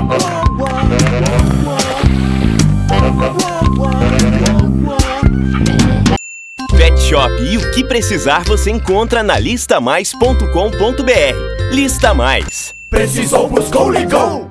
Pet Shop e o que precisar você encontra na listamais.com.br. Lista Mais. Precisou, buscou, ligou.